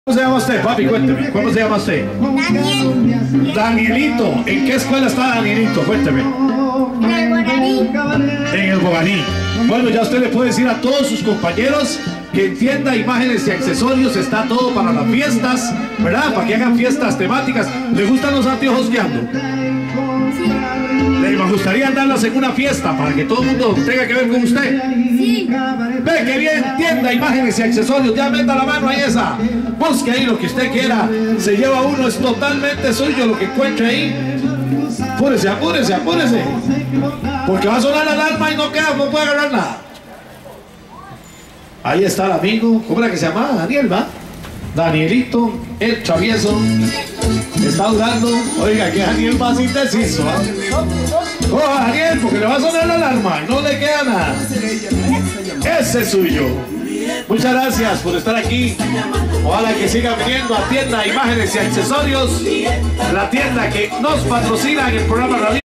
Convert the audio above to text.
¿Cómo se llama usted, papi? Cuénteme. ¿Cómo se llama usted? Daniel. Danielito. ¿En qué escuela está Danielito? Cuénteme. En el Guaraní. En el Boganí. Bueno, ya usted le puede decir a todos sus compañeros que en tienda imágenes y accesorios está todo para las fiestas, ¿verdad? Para que hagan fiestas temáticas. ¿Le gustan los anteojos guiando? Sí. ¿Le gustaría andarlas en una fiesta para que todo el mundo tenga que ver con usted? Sí. Ve que bien, tienda, imágenes y accesorios, ya meta la mano ahí esa. Busque ahí lo que usted quiera, se lleva uno, es totalmente suyo lo que encuentre ahí. Apúrese, apúrese, apúrese. Porque va a sonar la alarma y no puede agarrar nada. Ahí está el amigo, ¿cómo era que se llama? Daniel, ¿va? Danielito, el travieso. Está dudando. Oiga, que Daniel va sin deshizo, ¿ah? Oh, Daniel, porque le va a sonar la alarma y no le queda nada. Ese es suyo. Muchas gracias por estar aquí. Ojalá que sigan viniendo a tienda, imágenes y accesorios. La tienda que nos patrocina en el programa Radio.